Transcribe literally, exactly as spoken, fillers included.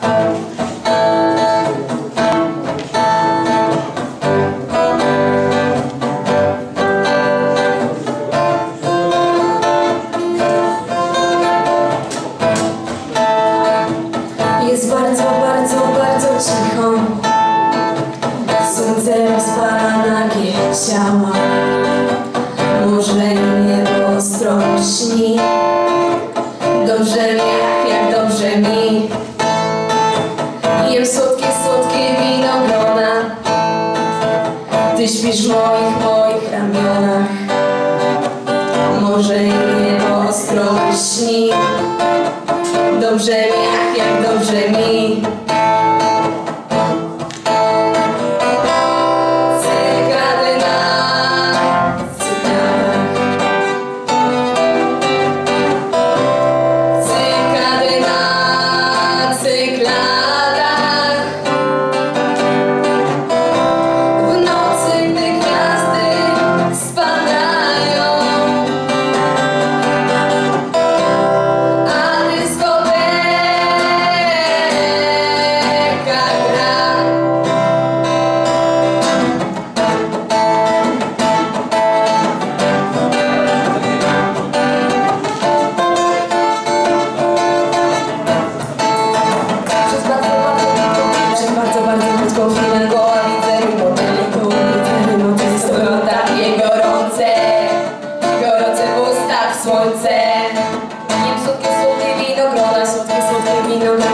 Jest bardzo, bardzo, bardzo cicho. Słońce rozpala nagie ciała. Może i niebo ostro śni. Dobrze mi, ach, jak dobrze mi. Jem słodkie, słodkie winogrona. Ty śpisz w moich, moich ramionach. Może i niebo ostro śni. Dobrze mi, ach, jak dobrze mi. Cykady na cykadach. Cykady na cykladach. W nocy, gdy gwiazdy spadają, a dyskoteka gra. Przez bardzo, bardzo, bardzo krótką chwilę goła widzę motyli, kobiety, noty stoją takie gorące, gorące w ustach słońce. Jem słodkie, słodkie winogrona, słodkie, słodkie winogrona.